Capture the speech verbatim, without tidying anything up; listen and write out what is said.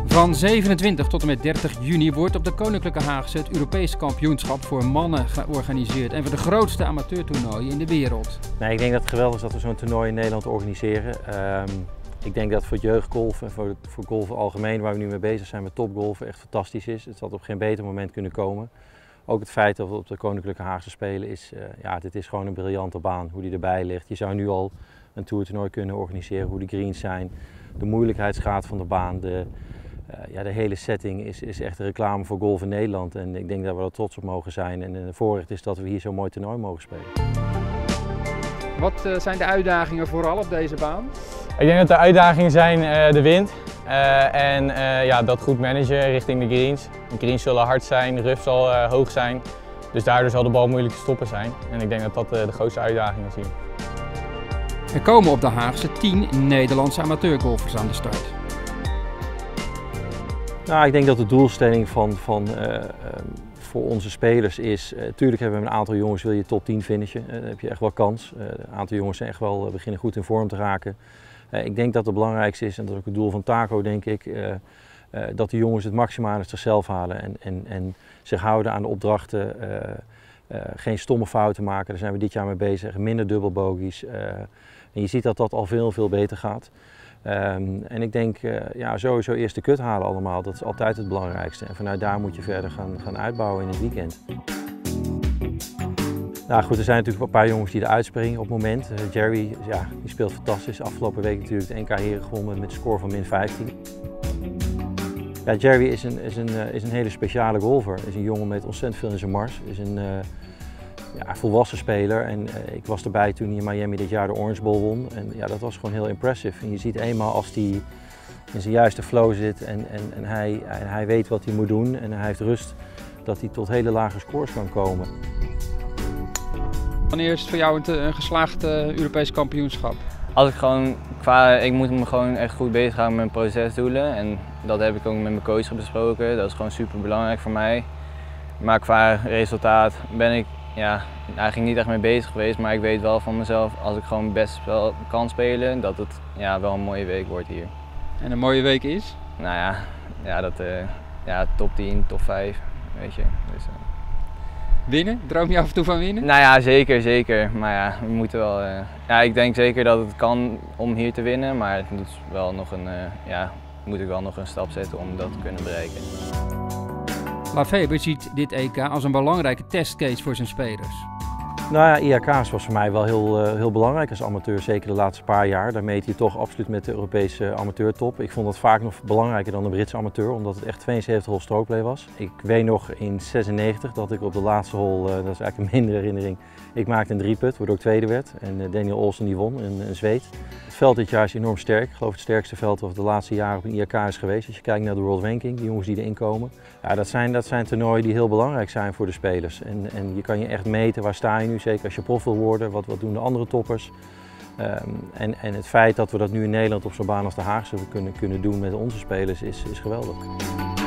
Van zevenentwintig tot en met dertig juni wordt op de Koninklijke Haagse het Europees kampioenschap voor mannen georganiseerd. Een van de grootste amateurtoernooien in de wereld. Nee, ik denk dat het geweldig is dat we zo'n toernooi in Nederland organiseren. Um, ik denk dat voor het jeugdgolf en voor, voor golf algemeen, waar we nu mee bezig zijn met topgolfen, echt fantastisch is. Het had op geen beter moment kunnen komen. Ook het feit dat we op de Koninklijke Haagse spelen is, uh, ja, dit is gewoon een briljante baan, hoe die erbij ligt. Je zou nu al een toertoernooi kunnen organiseren, hoe de greens zijn, de moeilijkheidsgraad van de baan, de, uh, ja, de hele setting is, is echt een reclame voor golf in Nederland. En ik denk dat we er trots op mogen zijn en het voorrecht is dat we hier zo'n mooi toernooi mogen spelen. Wat uh, zijn de uitdagingen vooral op deze baan? Ik denk dat de uitdagingen zijn uh, de wind uh, en uh, ja, dat goed managen richting de greens. De greens zullen hard zijn, de rough zal uh, hoog zijn, dus daardoor zal de bal moeilijk te stoppen zijn. En ik denk dat dat uh, de grootste uitdagingen zien. Er komen op de Haagse tien Nederlandse amateurgolfers aan de start. Nou, ik denk dat de doelstelling van, van, uh, uh, voor onze spelers is, uh, tuurlijk hebben we een aantal jongens, wil je top tien finishen, uh, dan heb je echt wel kans. Uh, een aantal jongens zijn echt wel, uh, beginnen goed in vorm te raken. Uh, ik denk dat het belangrijkste is, en dat is ook het doel van Taco denk ik, uh, uh, dat de jongens het maximaal uit zichzelf halen en, en, en zich houden aan de opdrachten. Uh, uh, geen stomme fouten maken, daar zijn we dit jaar mee bezig, minder dubbelbogies. Uh, en je ziet dat dat al veel, veel beter gaat. Um, en ik denk uh, ja, sowieso eerst de cut halen allemaal, dat is altijd het belangrijkste. En vanuit daar moet je verder gaan, gaan uitbouwen in het weekend. Nou goed, er zijn natuurlijk een paar jongens die eruit springen op het moment. Uh, Jerry, ja, die speelt fantastisch. Afgelopen week natuurlijk de N K Heren gewonnen met een score van min vijftien. Ja, Jerry is een, is, een, uh, is een hele speciale golfer. Is een jongen met ontzettend veel in zijn mars. Is een uh, ja, volwassen speler. En uh, ik was erbij toen hij in Miami dit jaar de Orange Bowl won. En ja, dat was gewoon heel impressive. En je ziet eenmaal als hij in zijn juiste flow zit en, en, en, hij, en hij weet wat hij moet doen en hij heeft rust, dat hij tot hele lage scores kan komen. Wanneer is het voor jou een, een geslaagd uh, Europees kampioenschap? Als ik gewoon qua, ik moet me gewoon echt goed bezig houden met mijn procesdoelen en dat heb ik ook met mijn coach besproken. Dat is gewoon super belangrijk voor mij. Maar qua resultaat ben ik ja, eigenlijk niet echt mee bezig geweest, maar ik weet wel van mezelf, als ik gewoon best spel kan spelen, dat het ja, wel een mooie week wordt hier. En een mooie week is? Nou ja, ja, dat, uh, ja top tien, top vijf, weet je. Dus, uh... Winnen? Droom je af en toe van winnen? Nou ja, zeker, zeker. Maar ja, we moeten wel, uh... ja, ik denk zeker dat het kan om hier te winnen, maar het moet wel nog een, uh, ja, moet ik wel nog een stap zetten om dat te kunnen bereiken. Lafeber ziet dit E K als een belangrijke testcase voor zijn spelers. Nou ja, I H K's was voor mij wel heel, uh, heel belangrijk als amateur, zeker de laatste paar jaar. Daar meet je toch absoluut met de Europese amateurtop. Ik vond dat vaak nog belangrijker dan de Britse amateur, omdat het echt tweeënzeventig hole strokeplay was. Ik weet nog in zesennegentig dat ik op de laatste hole, uh, dat is eigenlijk een mindere herinnering, ik maakte een drieput, waardoor ik tweede werd. En uh, Daniel Olsen die won, een, een Zweed. Het veld dit jaar is enorm sterk. Ik geloof het sterkste veld of de laatste jaren op een I H K is geweest. Als je kijkt naar de World Ranking, die jongens die erin komen. Ja, dat zijn, dat zijn toernooien die heel belangrijk zijn voor de spelers. En, en je kan je echt meten, waar sta je nu, zeker als je prof wil worden, wat, wat doen de andere toppers. Um, en, en het feit dat we dat nu in Nederland op zo'n baan als de Haagse kunnen, kunnen doen met onze spelers is, is geweldig.